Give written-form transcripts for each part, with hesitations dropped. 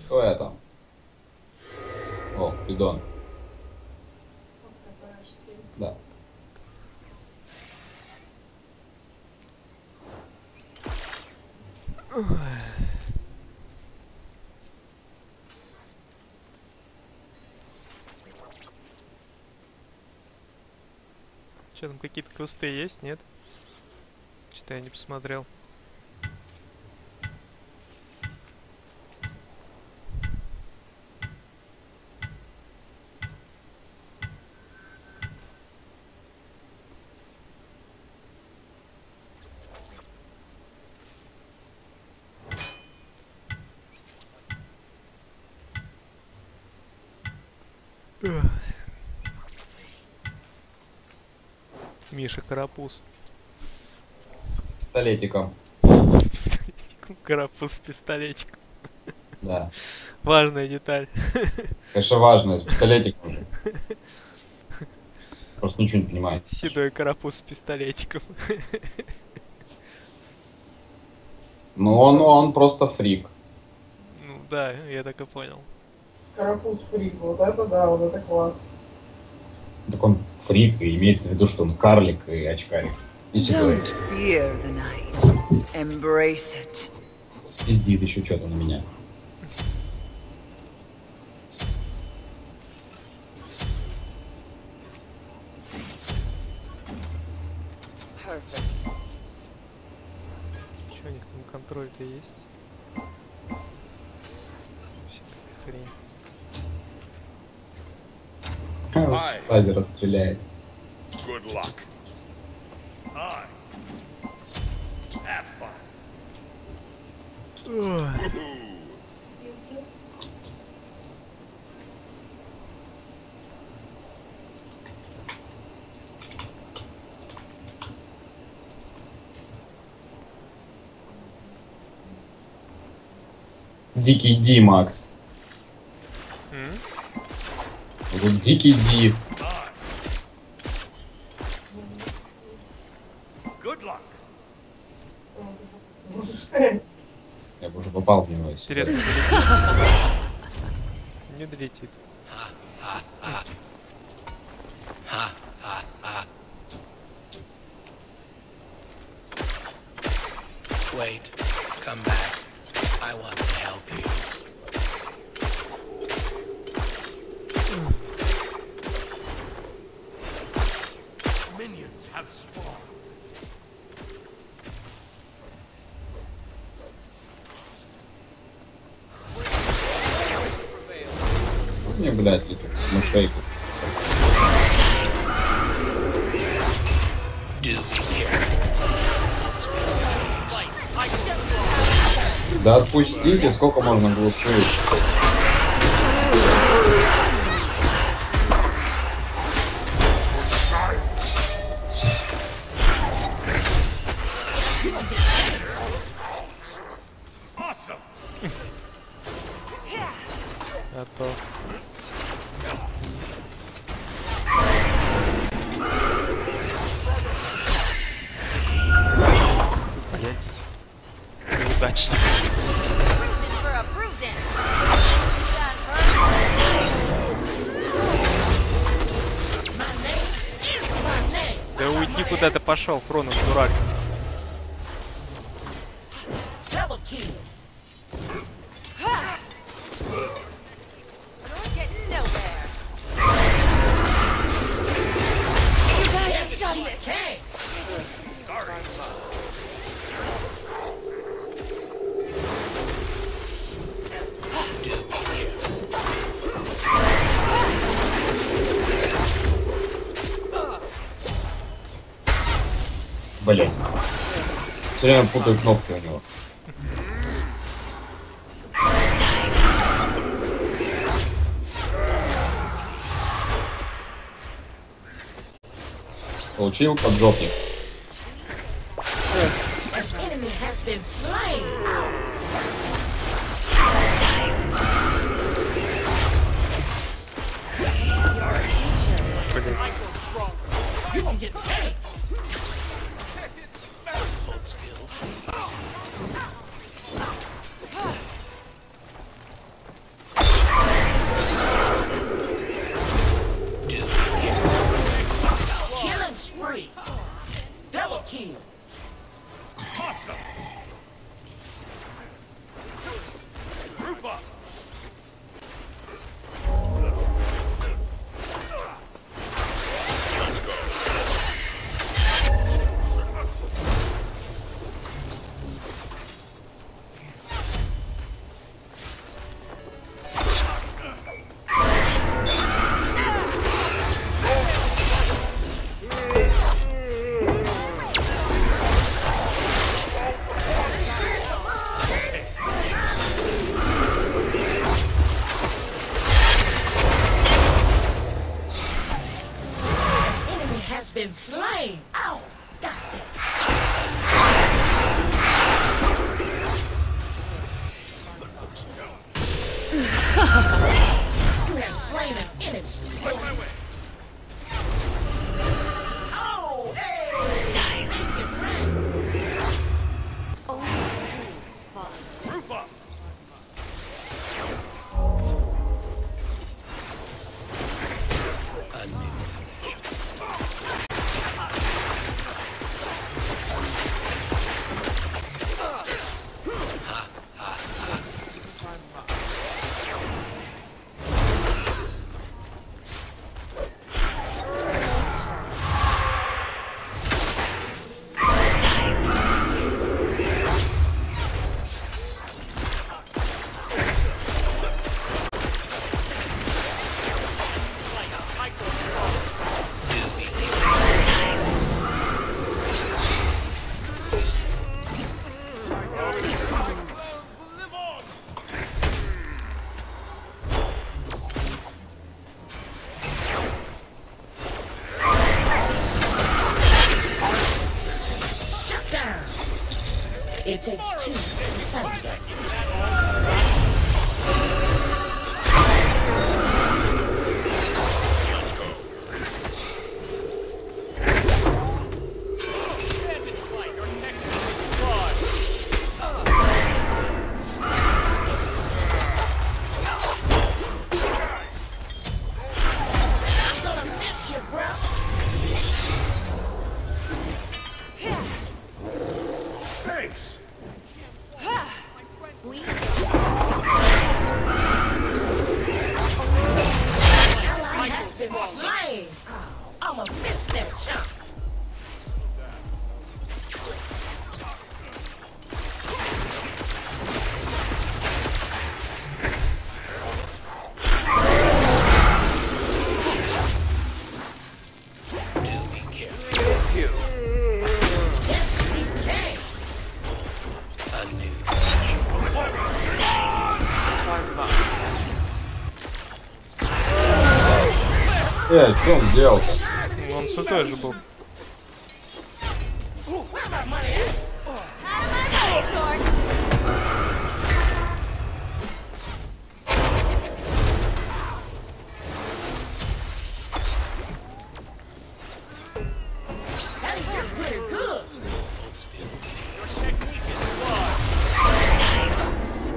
Кто я там? О, бидон. Да. Что там, какие-то квесты есть, нет? Что-то я не посмотрел. Миша Карапуз. Пистолетиком. С пистолетиком. Карапуз с пистолетиком. Да. Важная деталь. Конечно, важно, с пистолетиком же. Просто ничего не понимаю. Седой карапуз с пистолетиком. Ну, он просто фрик. Ну да, я так и понял. Карапуз фрик, вот это да, вот это класс. Так он фрик, и имеется в виду, что он карлик и очкарик. И седой. Don't fear the night. Embrace it. Пиздит еще что-то на меня. Perfect. Че у них там контроль-то есть? Всякая хрень. Лазер стреляет. Good luck. Hi. Have fun. Дикий Ди, Макс. Тут Дикий Ди. Good luck. Я бы уже попал в него. Если Интересно, не долетит. Wait, come back. I want to help you. Minions have spawned. мне, блядь, эту мышейку. Да отпустите, сколько можно глушить? А то. Блять. Неудачник. Да уйди куда ты пошел, Хронос, дурак. Блин. Все время путаю кнопки у него. Получил поджопник. been slain. Ow! Got this. You have slain an enemy. Oh, hey! Silence. Group up. A new It takes two to tango. I'm gonna miss you, bro. Thanks. Ally has been slain. I'ma miss that chump. do be careful. Yes, we can. A new Что он делал-то? Он с ультой же был. Where my money at? Silence. That'll get pretty good. Silence.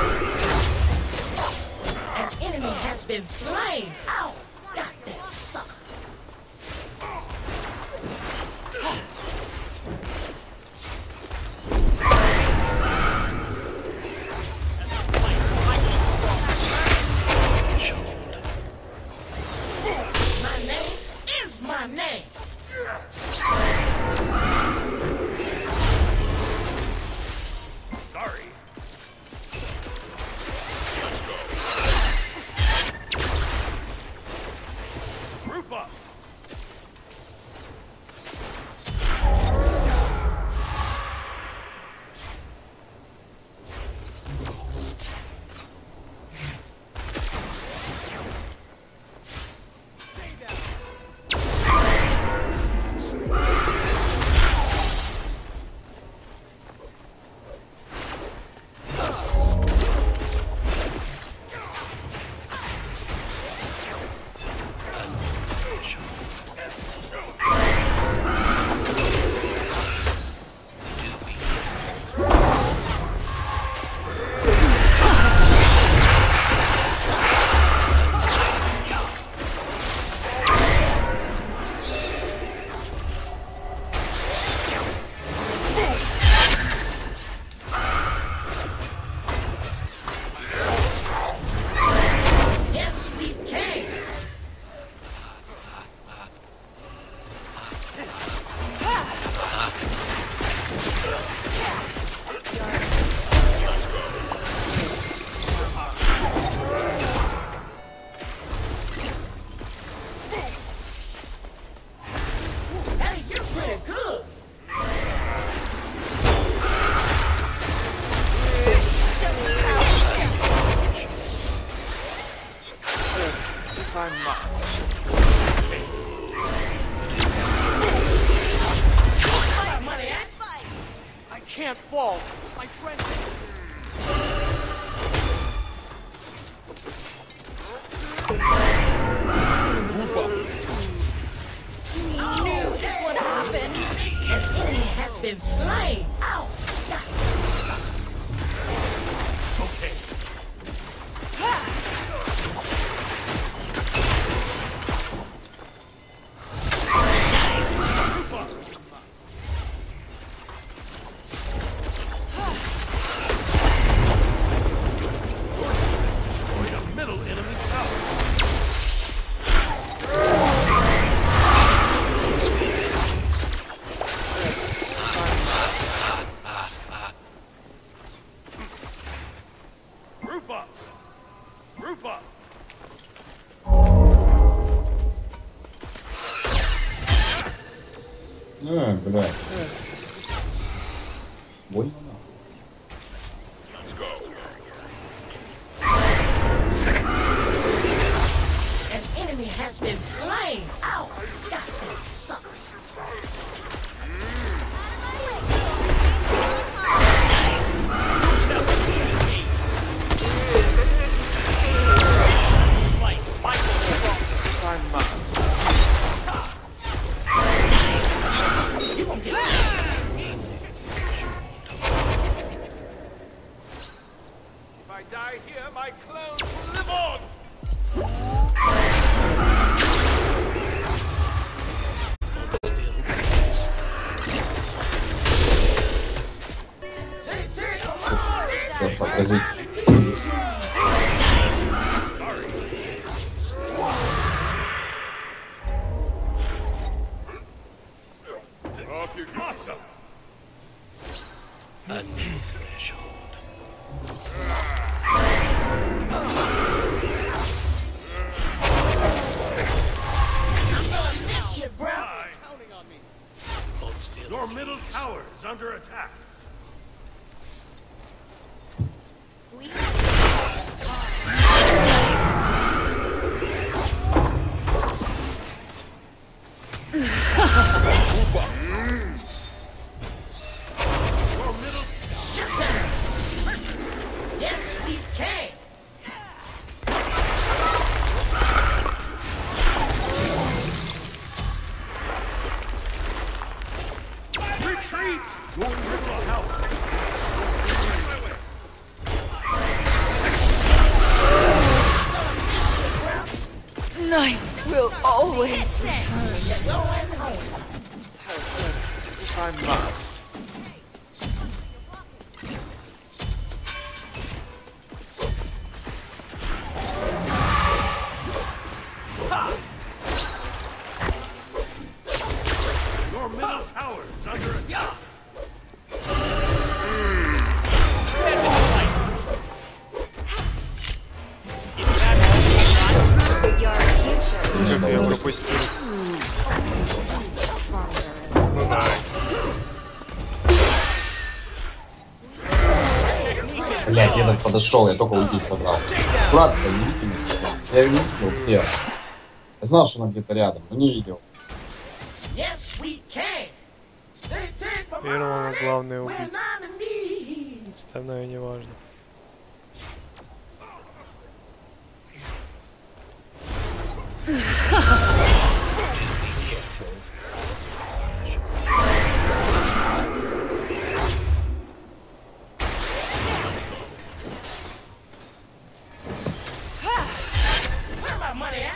An enemy has been slain. Ow! Got that sucker. My name is my name. Sorry. Group up. Yes, we can. Hey, you're pretty good. If I'm not. fall. My friend. This would happen. An enemy has been slain. Ow! Okay. Destroyed a middle enemy tower. Group up! Group up! Бля. Больно нахуй. Let's go. An enemy has been slain. Ow! Got that sucker. If I die here, my clone will live on! Я сообразить. Off you go. Awesome! A new threshold. I'm gonna miss you, bro. Counting on me. Hold still. Your middle tower is under attack. Your middle Shut down. Yes, we can. retreat! Your middle tower. My way. Night will always return. You're going home. If I must. Your middle tower is under attack. Что-то я пропустил. Ну да. Блядь, я так подошел, я только уйти собрался. Братство, не видите меня? Я не видел, где? Я знал, что она где-то рядом, но не видел. Yes, we can. They take from Первого our главное we're убить. not in need. Остальное не важно. Where my money at?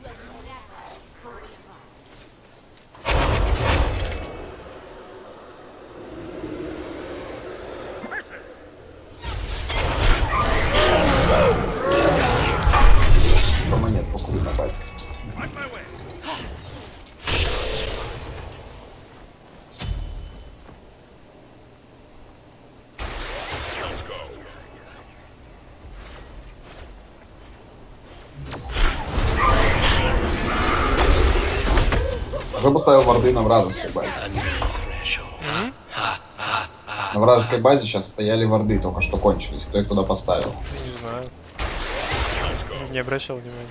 Про монет покурить на пальце. On my way. Let's go. А кто поставил варды на вражеской базе? A new threshold. На вражеской базе сейчас стояли варды, только что кончились. Кто их туда поставил? Не знаю. Не обращал внимания.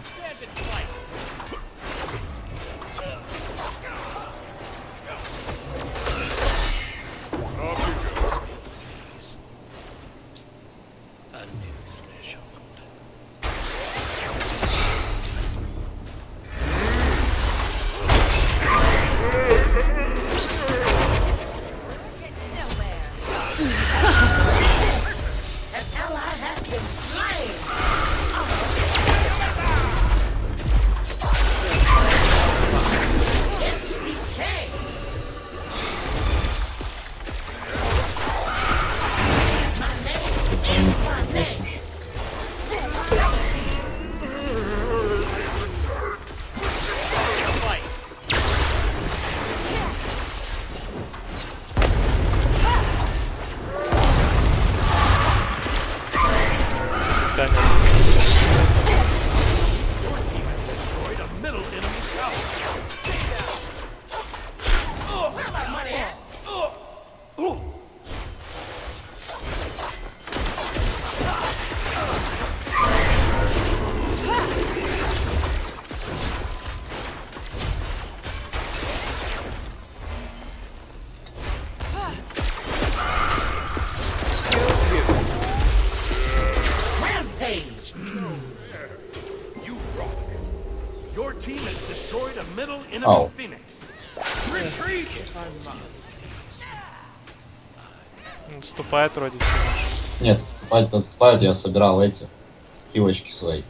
камеры. Destroyed a middle enemy tower. Rampage! You rock. Your team has destroyed a middle enemy Oh. Phoenix. Retreat! Наступает вроде всего. Нет, отступают, я собирал эти килочки свои.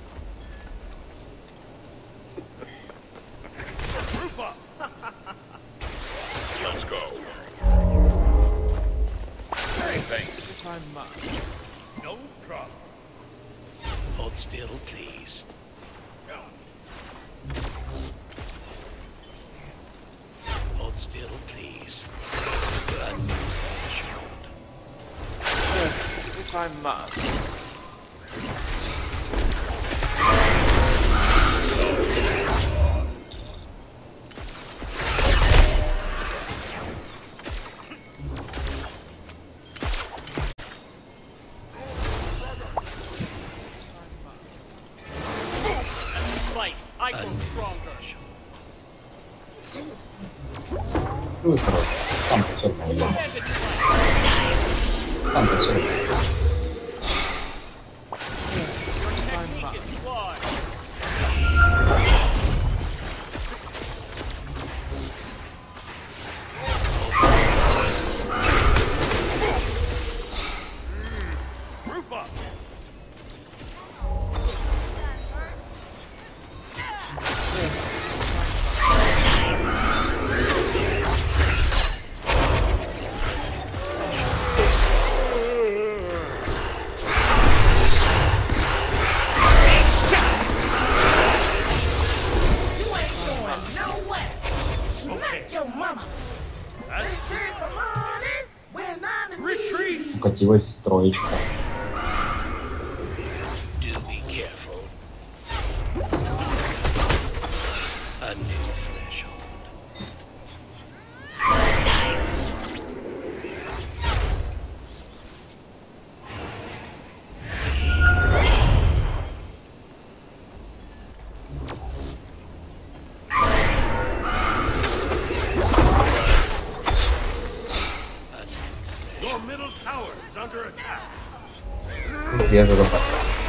Group up. Let's go. No problem. Hold still, please. Hold still, please. A new threshold. If I must. Fight. I grow stronger. Ну и короче, сам по все равно уйдем. Сам по все равно. Group up. You ain't going nowhere. Smack your mama. Return the morning when I'm in Retreat. Укатилась троечка. Do be careful. A new threshold. Your middle tower is under attack. Я же допас.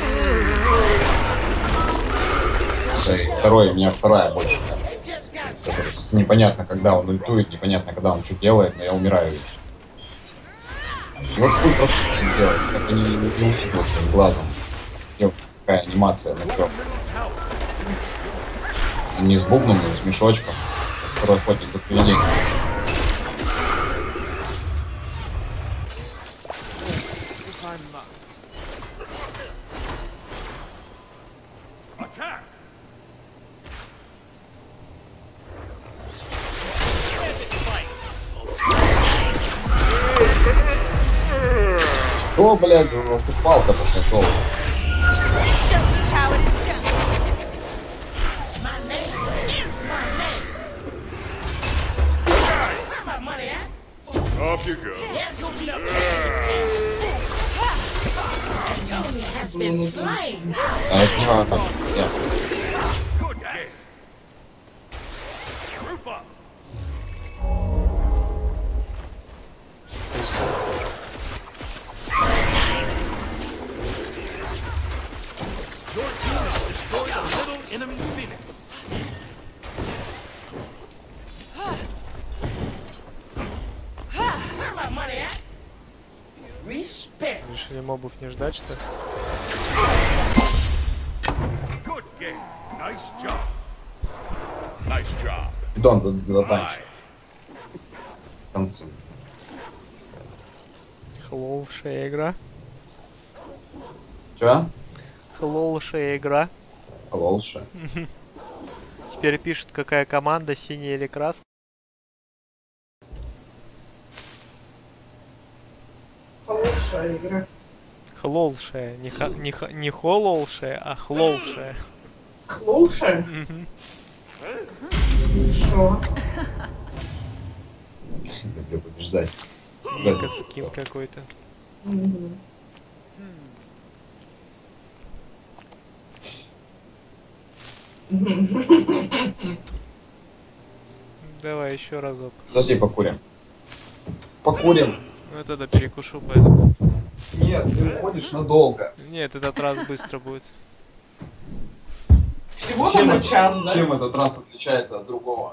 Второй, у меня вторая больше. They just got Который непонятно, когда он ультует, непонятно, когда он что делает, но я умираю вечно. И вот хуй просто что делать, как они не учат своим глазом. И какая анимация на все. Не с бубном, но с мешочком. Второй охотник за привидением. Attack. Что, блядь, за засыпалка пошел? my name is my name. Where my money at? Off you go. Yes, you'll be up An enemy has been slain. А это не важно. Good game. Group up. Your team has destroyed a little enemy Phoenix. Where my money at? Respect. Решили мобов не ждать, что ли? Good game. Nice job. Nice job. Бидон затанчивай. Танцуй. Хлолшая игра. Чё? Хлолшая игра. Лолша. Теперь пишут, какая команда, синяя или красная. Получшая игра. Хлолшая. Не хололшая, а хлолшая. Слушай. Мгм. Хорошо. Люблю побеждать. Ника скин какой-то. Мгм. Давай еще разок. Подожди, покурим. Покурим. Ну я тогда перекушу поэтому. Нет, ты уходишь надолго. Нет, этот раз быстро будет. Всего-то на час, да? Чем этот раз отличается от другого?